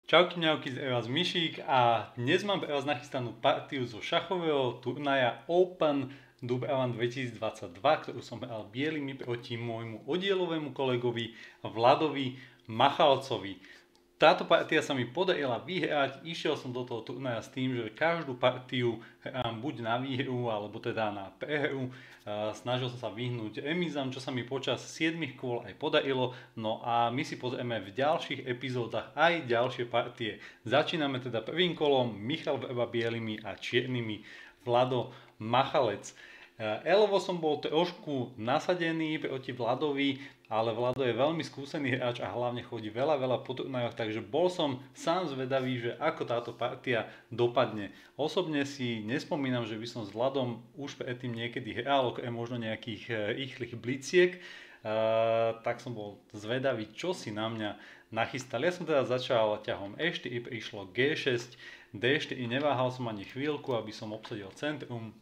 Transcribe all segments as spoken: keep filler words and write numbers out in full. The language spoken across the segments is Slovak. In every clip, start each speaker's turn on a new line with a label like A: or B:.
A: Čauky mňauky, z vás Myšík a dnes mám pre vás nachystanú partiu zo šachového turnaja Open Dubravan dvetisícdvadsaťdva, ktorú som hral bielými proti môjmu oddielovému kolegovi Vladovi Machalcovi. Táto partia sa mi podarila vyhrať, išiel som do toho turnaja s tým, že každú partiu hrám buď na výhru, alebo teda na prehru. Snažil som sa vyhnúť remízam, čo sa mi počas siedmich kôl aj podarilo. No a my si pozrieme v ďalších epizódach aj ďalšie partie. Začíname teda prvým kolom, Michal Vrba bielými a čiernymi, Vlado Machalec. Elovo som bol trošku nasadený proti Vladovi, ale Vlado je veľmi skúsený hráč a hlavne chodí veľa, veľa po turnajoch, takže bol som sám zvedavý, že ako táto partia dopadne. Osobne si nespomínam, že by som s Vladom už predtým niekedy hral, okrem možno nejakých rýchlych bliciek, uh, tak som bol zvedavý, čo si na mňa nachystal. Ja som teda začal ťahom e štyri, prišlo gé šesť, dé štyri, neváhal som ani chvíľku, aby som obsadil centrum.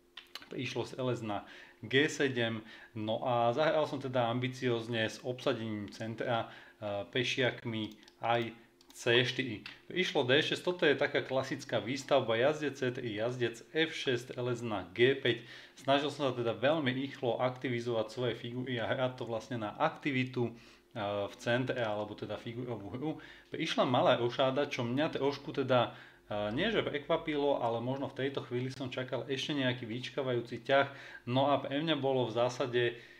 A: Išlo z el es na gé sedem, no a zahral som teda ambiciozne s obsadením centra, pešiakmi aj cé štyri. Išlo dé šesť, toto je taká klasická výstavba, jazdec cé tri, jazdec ef šesť, el es na gé päť. Snažil som sa teda veľmi rýchlo aktivizovať svoje figúry a hrať to vlastne na aktivitu v centre, alebo teda figurovú hru. Išla malá rošáda, čo mňa trošku teda nie že prekvapilo, ale možno v tejto chvíli som čakal ešte nejaký vyčkávajúci ťah. No a pre mňa bolo v zásade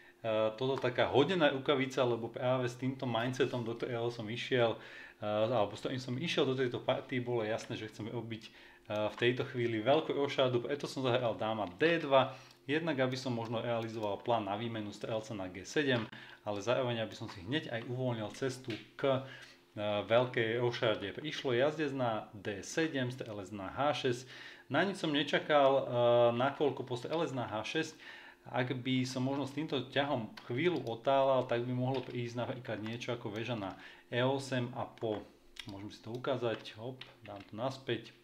A: toto taká hodená rukavica, lebo práve s týmto mindsetom, do ktorého som išiel, alebo s ktorým som išiel do tejto partii, bolo jasné, že chcem robiť v tejto chvíli veľkú rošádu, preto som zahral dáma dé dva, jednak aby som možno realizoval plán na výmenu strelca na gé sedem, ale zároveň aby som si hneď aj uvoľnil cestu k veľkej rošáde. Išlo jazdec na dé sedem, el es na há šesť. Na nič som nečakal, nakoľko poste el es na há šesť, ak by som možno s týmto ťahom chvíľu otálal, tak by mohlo prísť napríklad niečo ako väža na é osem a po, môžem si to ukázať, hop, dám to naspäť,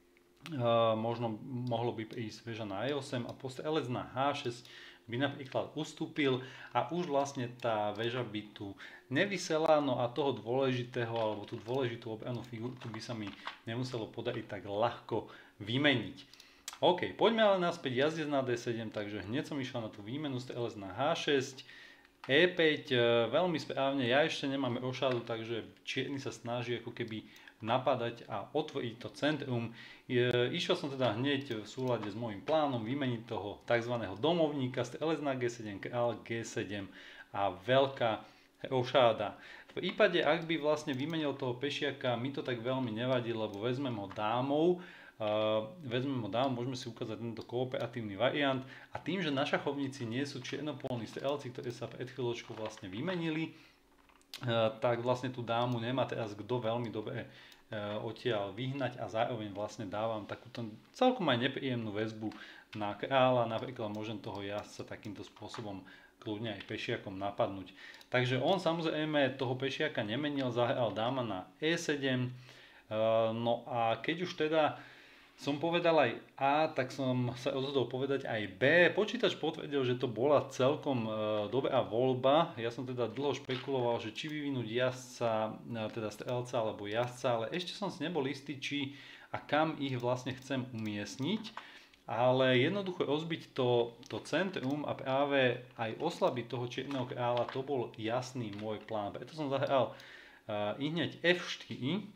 A: uh, možno mohlo by prísť väža na é osem a poste el es na há šesť by napríklad ustúpil a už vlastne tá väža by tu nevysela, no a toho dôležitého alebo tú dôležitú obranú figurku by sa mi nemuselo podariť tak ľahko vymeniť. OK, poďme ale naspäť, jazdec na dé sedem, takže hneď som išiel na tú výmenu z el es na há šesť, é päť, veľmi správne, ja ešte nemám rošádu, takže čierny sa snaží ako keby napadať a otvoriť to centrum. Išiel som teda hneď v súlade s môjim plánom vymeniť toho tzv. Domovníka z el es na gé sedem, král gé sedem a veľká rošáda. V prípade, ak by vlastne vymenil toho pešiaka, mi to tak veľmi nevadí, lebo vezmem ho dámou, uh, vezmem ho dámou, môžeme si ukázať tento kooperatívny variant a tým, že na šachovnici nie sú čiernopolní strelci, ktorí sa pred chvíľočkou vlastne vymenili, Uh, tak vlastne tú dámu nemá teraz kto veľmi dobre uh, odtiaľ vyhnať a zároveň vlastne dávam takúto celkom aj nepríjemnú väzbu na kráľa, napríklad môžem toho jazdca takýmto spôsobom kľudne aj pešiakom napadnúť. Takže on samozrejme toho pešiaka nemenil, zahral dáma na é sedem, uh, no a keď už teda som povedal aj A, tak som sa rozhodol povedať aj B. Počítač potvrdil, že to bola celkom e, dobrá voľba. Ja som teda dlho špekuloval, že či vyvinúť jazdca, e, teda strelca alebo jazdca, ale ešte som si nebol istý, či a kam ich vlastne chcem umiestniť. Ale jednoducho rozbiť to, to centrum a práve aj oslabiť toho čierneho kráľa, to bol jasný môj plán. Preto som zahral e, i hneď ef štyri.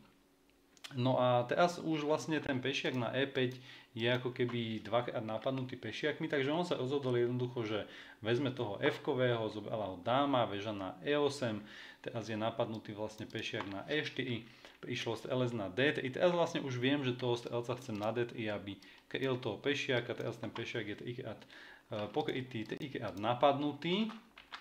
A: No a teraz už vlastne ten pešiak na é päť je ako keby dvakrát napadnutý pešiakmi, takže on sa rozhodol jednoducho, že vezme toho F-kového, zobrala ho dáma, väža na é osem, teraz je napadnutý vlastne pešiak na é štyri, prišlo z el es na dé tri, teraz vlastne už viem, že toho strelca chcem na dé tri, aby kryl toho pešiaka, teraz ten pešiak je trikrát pokrytý, trikrát napadnutý.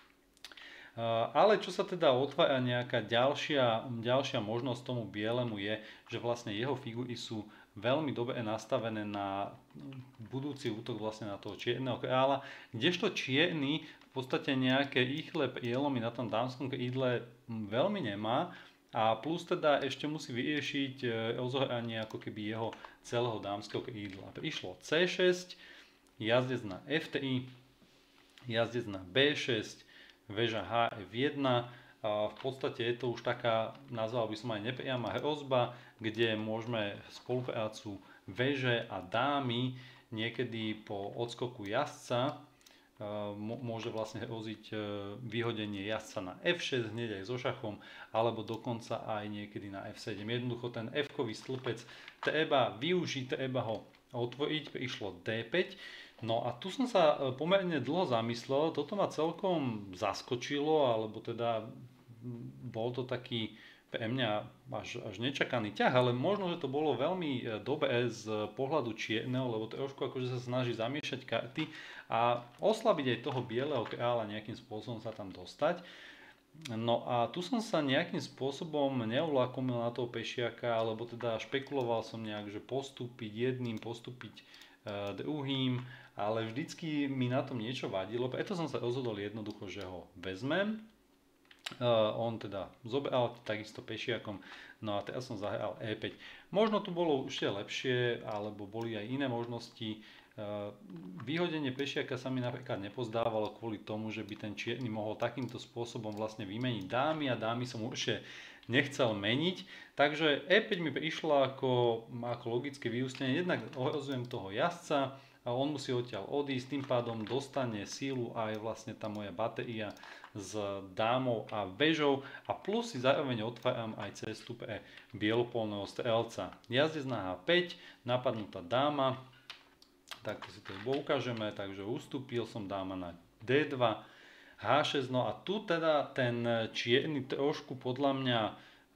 A: Ale čo sa teda otvára nejaká ďalšia, ďalšia možnosť tomu bielemu je, že vlastne jeho figúry sú veľmi dobre nastavené na budúci útok vlastne na toho čierneho kráľa, kdežto čierny v podstate nejaké rýchle prielomy na tom dámskom krídle veľmi nemá a plus teda ešte musí vyriešiť rozohranie ako keby jeho celého dámskeho krídla. Prišlo cé šesť, jazdec na ef tri, jazdec na bé šesť, väža há ef jeden, V podstate je to už taká, nazval by som aj nepriama hrozba, kde môžeme spoluprácu veže a dámy niekedy po odskoku jazdca môže vlastne hroziť vyhodenie jazdca na ef šesť hneď aj so šachom, alebo dokonca aj niekedy na ef sedem. Jednoducho ten F-kový stĺpec treba využiť, treba ho otvoriť, prišlo dé päť. No a tu som sa pomerne dlho zamyslel, toto ma celkom zaskočilo, alebo teda bol to taký pre mňa až, až nečakaný ťah, ale možno, že to bolo veľmi dobré z pohľadu čierneho, lebo trošku akože sa snaží zamiešať karty a oslabiť aj toho bieleho kráľa, nejakým spôsobom sa tam dostať. No a tu som sa nejakým spôsobom neuvlakomil na toho pešiaka, alebo teda špekuloval som nejak, že postúpiť jedným, postúpiť e, druhým, ale vždycky mi na tom niečo vadilo, preto som sa rozhodol jednoducho, že ho vezmem. Uh, on teda zobral takisto pešiakom, no a teraz som zahral é päť. Možno tu bolo ešte lepšie, alebo boli aj iné možnosti. Uh, vyhodenie pešiaka sa mi napríklad nepozdávalo kvôli tomu, že by ten čierny mohol takýmto spôsobom vlastne vymeniť dámy a dámy som určite nechcel meniť. Takže é päť mi prišlo ako, ako logické vyústenie. Jednak ohrozujem toho jazdca, a on musí odtiaľ odísť, tým pádom dostane sílu aj vlastne tá moja batéria s dámou a vežou a plus si zároveň otváram aj cestu pre bielopolného strelca. Jazdec na há päť, napadnutá dáma, takto si to ukážeme, takže ustúpil som dáma na dé dva, há šesť, no a tu teda ten čierny trošku podľa mňa uh,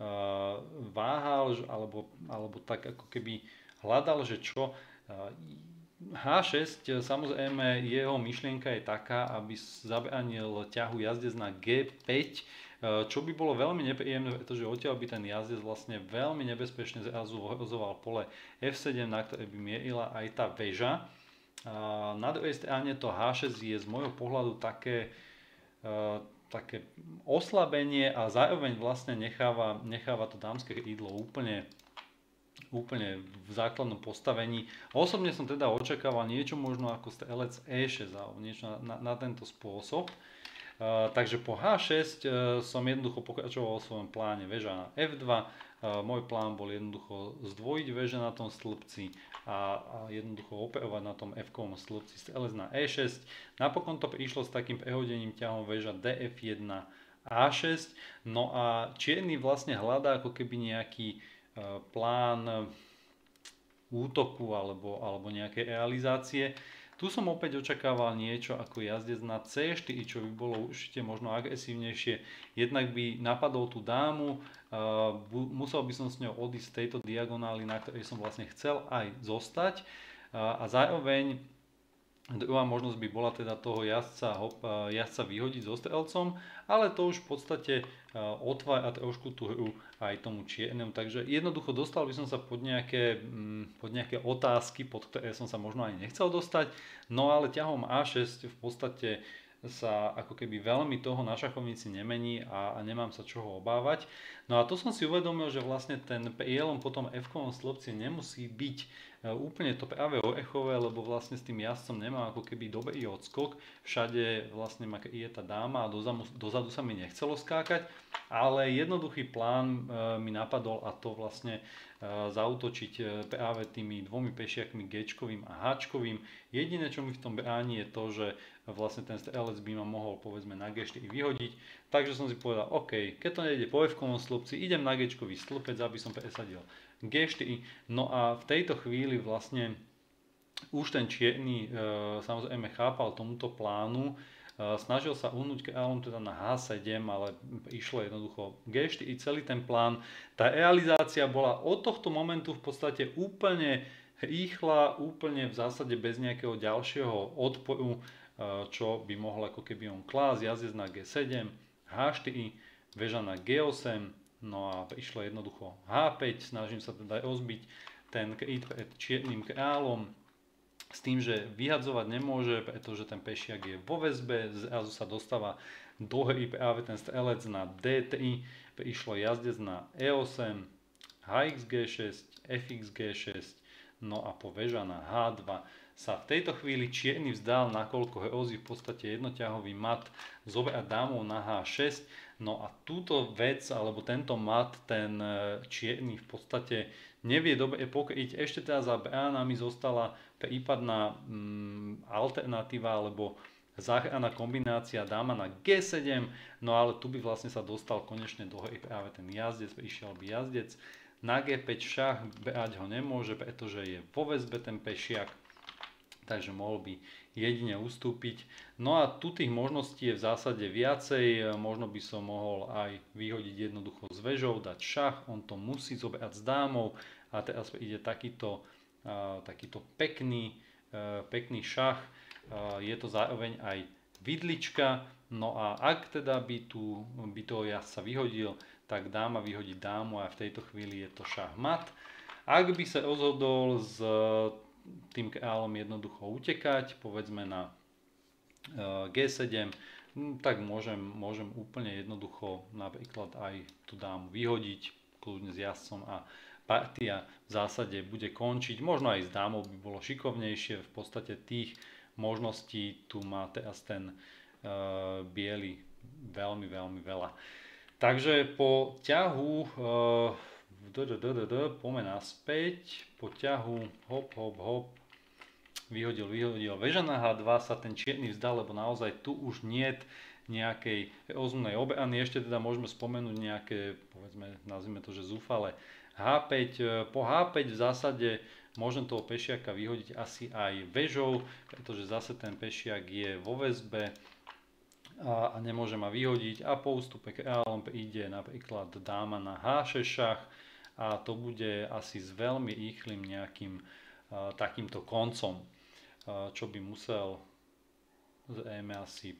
A: váhal, alebo, alebo tak ako keby hľadal, že čo. Uh, há šesť, samozrejme, jeho myšlienka je taká, aby zabránil ťahu jazdec na gé päť, čo by bolo veľmi nepríjemné, pretože odtiaľ by ten jazdec vlastne veľmi nebezpečne zrazu ohrozoval pole ef sedem, na ktoré by mierila aj tá väža. Na druhej strane to há šesť je z môjho pohľadu také, také oslabenie a zároveň vlastne necháva, necháva to dámske krídlo úplne úplne v základnom postavení. Osobne som teda očakával niečo možno ako strelec é šesť alebo niečo na, na, na tento spôsob. Uh, takže po há šesť uh, som jednoducho pokračoval vo svojom pláne väža na ef dva. Uh, môj plán bol jednoducho zdvojiť väže na tom stĺpci a, a jednoducho operovať na tom F-kovom stĺpci strelec na é šesť. Napokon to prišlo s takým prehodením ťahom väža dé ef jeden á šesť. No a čierny vlastne hľadá ako keby nejaký plán útoku alebo, alebo nejaké realizácie. Tu som opäť očakával niečo ako jazdec na cé štyri, čo by bolo určite možno agresívnejšie. Jednak by napadol tú dámu, uh, musel by som s ňou odísť z tejto diagonály, na ktorej som vlastne chcel aj zostať. Uh, a zároveň druhá možnosť by bola teda toho jazdca, hop, jazdca vyhodiť so strelcom, ale to už v podstate otvára trošku tú hru aj tomu čiernemu. Takže jednoducho dostal by som sa pod nejaké, pod nejaké otázky, pod ktoré som sa možno aj nechcel dostať. No ale ťahom á šesť v podstate sa ako keby veľmi toho na šachovnici nemení a, a nemám sa čoho obávať. No a to som si uvedomil, že vlastne ten prielom po tom F-kovom stĺpci nemusí byť úplne to práve orechové, lebo vlastne s tým jazdcom nemá ako keby dobrý odskok. Všade vlastne ma je tá dáma a dozadu, dozadu sa mi nechcelo skákať, ale jednoduchý plán e, mi napadol a to vlastne e, zaútočiť práve tými dvomi pešiakmi G-čkovým a H-čkovým. Jediné, čo mi v tom bráni, je to, že vlastne ten strelec by ma mohol povedzme na G štyri vyhodiť. Takže som si povedal, OK, keď to nejde po F-kovom stĺpci, idem na G-čkový stĺpec, aby som presadil G štyri. No a v tejto chvíli vlastne už ten čierny e, samozrejme chápal tomuto plánu, e, snažil sa uhnúť kráľom teda na há sedem, ale išlo jednoducho G štyri, celý ten plán. Tá realizácia bola od tohto momentu v podstate úplne rýchla, úplne v zásade bez nejakého ďalšieho odporu, e, čo by mohol ako keby on klásť, jazdec na G sedem, há štyri, väža na G osem, no a išlo jednoducho há päť, snažím sa teda rozbiť ten kríd pred čiernym kráľom s tým, že vyhadzovať nemôže, pretože ten pešiak je vo väzbe, zrazu sa dostáva do hry práve ten strelec na dé tri, išlo jazdec na é osem, há iks gé šesť, ef iks gé šesť, no a po väža na há dva sa v tejto chvíli čierny vzdal, nakoľko hrozí v podstate jednoťahový mat zobrať dámou na há šesť. No a túto vec, alebo tento mat, ten čierny v podstate nevie dobre pokryť. Ešte teda za bránami zostala prípadná mm, alternatíva, alebo záchranná kombinácia dáma na gé sedem, no ale tu by vlastne sa dostal konečne do hry práve ten jazdec, prišiel by jazdec. Na gé päť šach brať ho nemôže, pretože je vo väzbe ten pešiak, takže mohol by jedine ustúpiť. No a tu tých možností je v zásade viacej, možno by som mohol aj vyhodiť jednoducho s väžou, dať šach, on to musí zobrať s dámou a teraz ide takýto, uh, takýto pekný, uh, pekný šach, uh, je to zároveň aj vidlička, no a ak teda by, tu, by toho jazdca vyhodil, tak dáma vyhodí dámu a v tejto chvíli je to šach mat. Ak by sa rozhodol s tým kráľom jednoducho utekať, povedzme na gé sedem, tak môžem, môžem úplne jednoducho napríklad aj tú dámu vyhodiť, kľudne s jazdcom a partia v zásade bude končiť. Možno aj s dámou by bolo šikovnejšie, v podstate tých možností tu má teraz ten uh, biely veľmi, veľmi veľa. Takže po ťahu uh, poďme naspäť, po ťahu, hop, hop, hop, vyhodil, vyhodil, väža na há dva sa ten čierny vzdal, lebo naozaj tu už niet nejakej rozumnej obrany, ešte teda môžeme spomenúť nejaké, povedzme, nazvime to, že zúfale há päť, po há päť v zásade môžem toho pešiaka vyhodiť asi aj väžou, pretože zase ten pešiak je vo väzbe a, a nemôže ma vyhodiť a po ústupe kráľom príde napríklad dáma na há šesť šach, a to bude asi s veľmi rýchlym nejakým uh, takýmto koncom, uh, čo by musel zrejme asi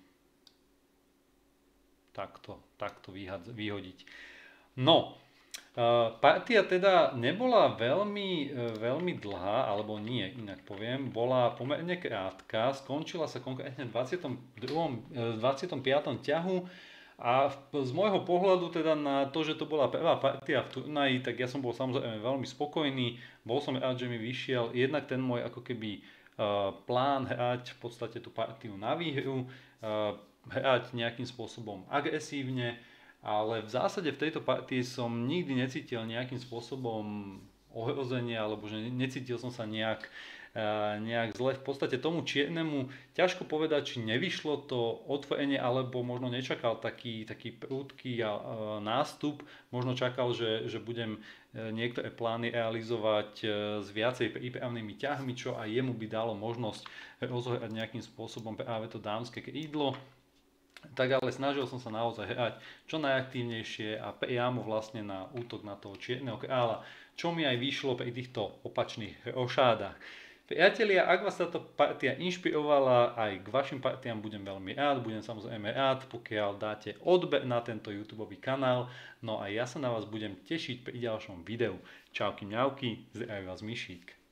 A: takto, takto vyhodiť. No, uh, partia teda nebola veľmi, uh, veľmi dlhá, alebo nie, inak poviem, bola pomerne krátka, skončila sa konkrétne v dvadsiatom druhom, dvadsiatom piatom ťahu. A z môjho pohľadu teda na to, že to bola prvá partia v turnaji, tak ja som bol samozrejme veľmi spokojný. Bol som rád, že mi vyšiel jednak ten môj ako keby uh, plán hrať v podstate tú partiu na výhru, uh, hrať nejakým spôsobom agresívne, ale v zásade v tejto partii som nikdy necítil nejakým spôsobom ohrozenie, alebo že necítil som sa nejak nejak zle. V podstate tomu čiernemu ťažko povedať, či nevyšlo to otvorenie, alebo možno nečakal taký, taký prúdky nástup. Možno čakal, že, že budem niektoré plány realizovať s viacej prípravnými ťahmi, čo aj jemu by dalo možnosť rozohrať nejakým spôsobom práve to dámske krídlo. Tak ale snažil som sa naozaj hrať čo najaktívnejšie a priamo vlastne na útok na toho čierneho kráľa, čo mi aj vyšlo pri týchto opačných rošádach. Priatelia, ak vás táto partia inšpirovala, aj k vašim partiám budem veľmi rád, budem samozrejme rád, pokiaľ dáte odber na tento YouTubeový kanál, no a ja sa na vás budem tešiť pri ďalšom videu. Čauky mňauky, zdraví vás Mišík.